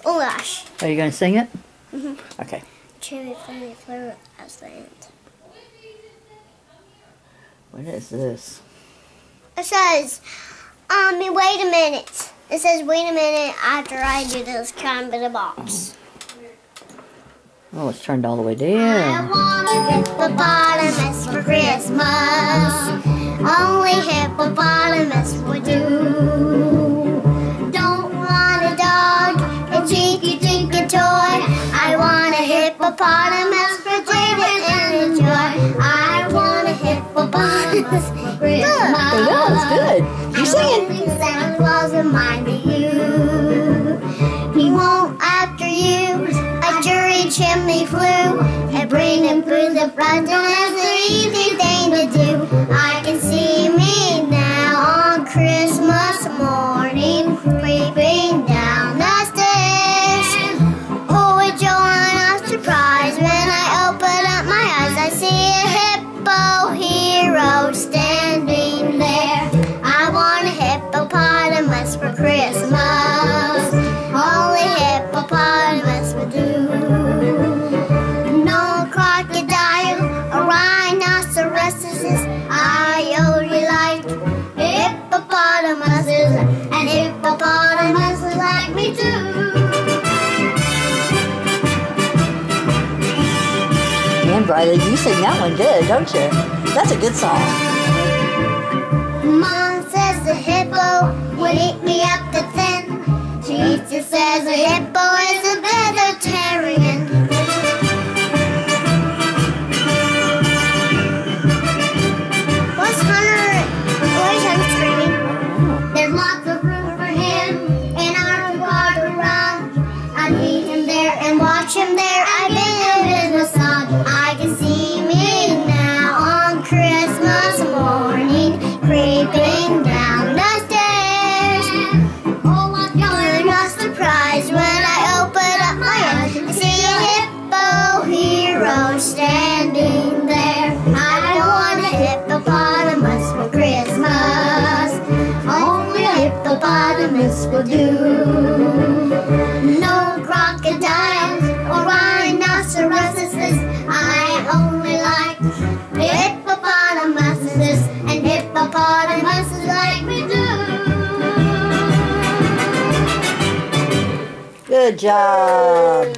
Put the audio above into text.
Oh gosh. Are you going to sing it? Mm-hmm. Okay. Cherry flavored flavor as the end. What is this? It says, wait a minute. It says, wait a minute after I do this kind of box. Oh, it's turned all the way I down. want a hippopotamus for Christmas. Only hippopotamus would do. Don't want a dog, a cheeky tinky toy. I want a hippopotamus for David and a joy. I want a hippopotamus for Christmas. Yeah, that's good. Keep singing. Santa Claus reminded you. He won't after you. A jury chimney flue and bring him through the front door. That's an easy thing to do. I can see me now on Christmas morning, creeping down the stairs. Oh, with joy and a surprise when I open up my eyes, I see a hippo hero standing there. I want a hippopotamus for Christmas. Only hippopotamus would do. No crocodile or rhinoceroses. I only like hippopotamuses, and hippopotamuses like me too. Man, Brylee, you sing that one good, don't you? That's a good song. Mom says the hippo would eat me up to thin. Teacher says a hippo is a vegetarian. What's Hunter screaming? There's lots of room for him in our park around. I meet him there and watch him there. I've been in business on. I can see me now on Christmas morning, creeping down the stairs. Oh, what a surprise when I open up my eyes. I see a hippo hero standing there. I want a hippopotamus for Christmas. Only a hippopotamus will do. No crocodiles or rhinoceroses. I only like hippopotamuses, and hippopotamuses like me do. Good job.